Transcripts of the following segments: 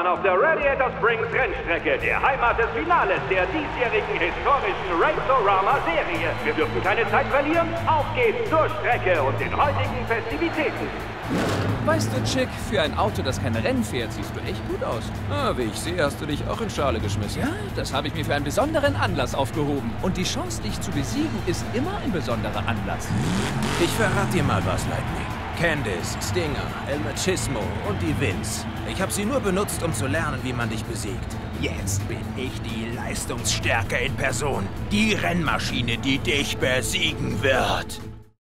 auf der Radiator Springs Rennstrecke, der Heimat des Finales der diesjährigen historischen Race-O-Rama-Serie. Wir dürfen keine Zeit verlieren. Auf geht's zur Strecke und den heutigen Festivitäten. Weißt du, Chick, für ein Auto, das keine Rennen fährt, siehst du echt gut aus. Ah, wie ich sehe, hast du dich auch in Schale geschmissen. Ja, das habe ich mir für einen besonderen Anlass aufgehoben. Und die Chance, dich zu besiegen, ist immer ein besonderer Anlass. Ich verrate dir mal was, Lightning. Candice, Stinger, El Machismo und die Vince. Ich habe sie nur benutzt, um zu lernen, wie man dich besiegt. Jetzt bin ich die Leistungsstärke in Person. Die Rennmaschine, die dich besiegen wird.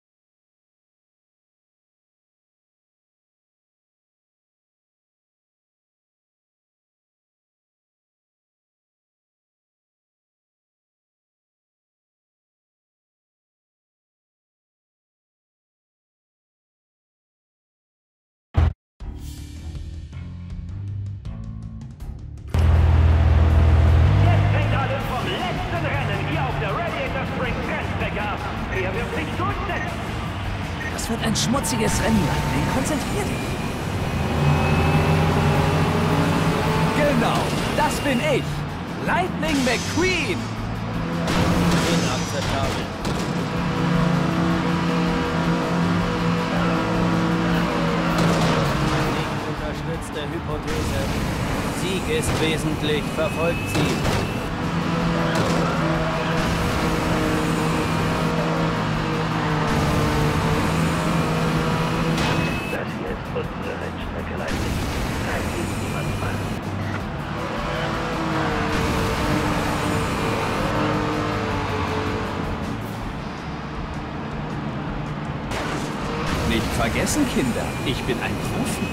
Das wird ein schmutziges Rennen, Lightning. Konzentrier dich. Genau, das bin ich. Lightning McQueen. Inakzeptabel. Nicht unterstützte Hypothese. Sieg ist wesentlich, verfolgt sie. Unsere Rennstrecke leitet. Da geht niemand an. Nicht vergessen, Kinder, ich bin ein Profi.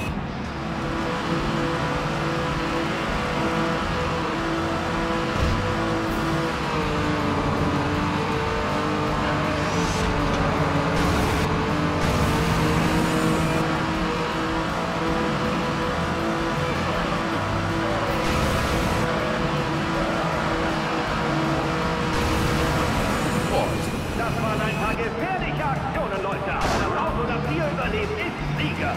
Gefährliche Aktionen, Leute, aber das Auto, das hier überlebt, ist Sieger.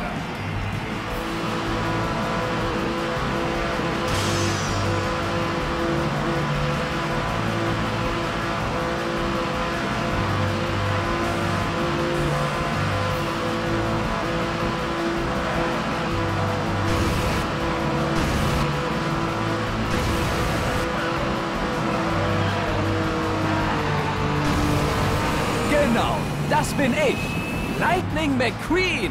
Genau, das bin ich. Lightning McQueen.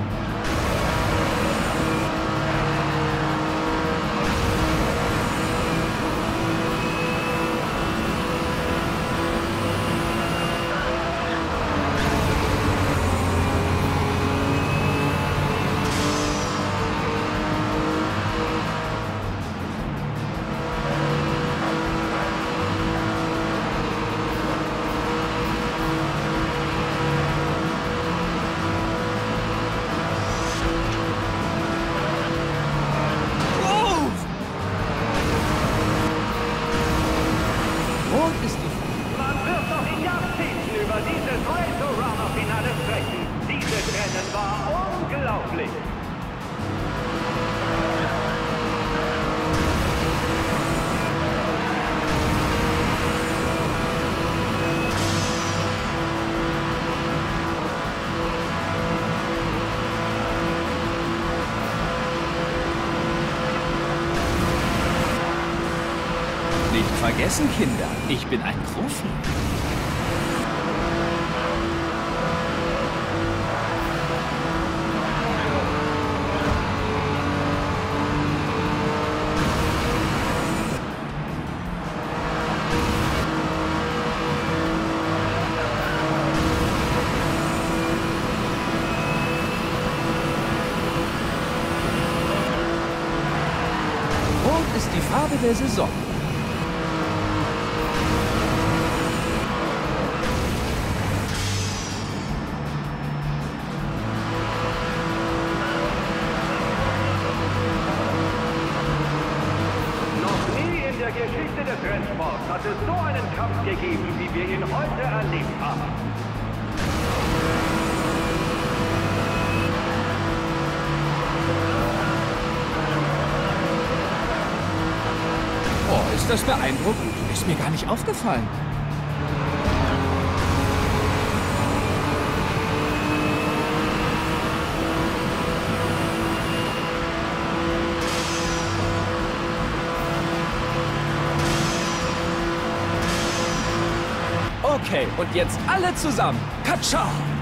Man wird noch in Jahrzehnten über dieses Race-O-Rama-Finale sprechen. Dieses Rennen war unglaublich. Nicht vergessen, Kinder, ich bin ein Profi. Rot ist die Farbe der Saison. In der Geschichte des Rennsports hat es so einen Kampf gegeben, wie wir ihn heute erlebt haben. Ist das beeindruckend? Ist mir gar nicht aufgefallen. Okay, und jetzt alle zusammen. Katschau!